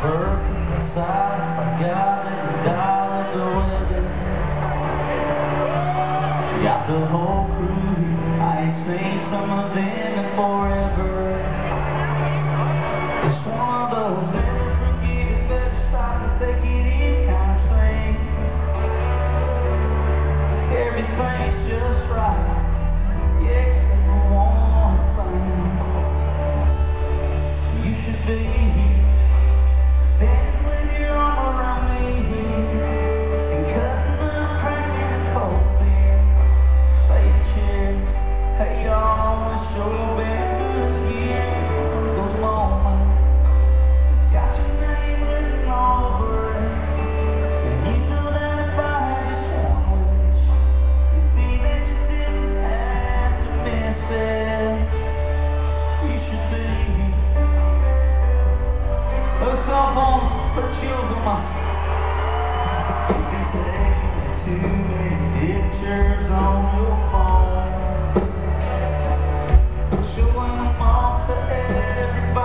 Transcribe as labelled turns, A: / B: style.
A: perfect size, like God and dial the weather. Got the whole crew, I ain't seen some of them in forever. It's one of those never forget it, better stop and take it in kind of thing. Everything's just right, yeah, except for one thing. You should be standing with your arm around me and cutting up, cracking a cold beer, saying cheers. Hey y'all, it's sure been a good year. Those moments, it's got your name written all over it. And you know that if I had just one wish, it'd be that you didn't have to miss it. You should be. Those cell phones put chills on my skin. You've been taking too many pictures on your phone, showing them off to everybody.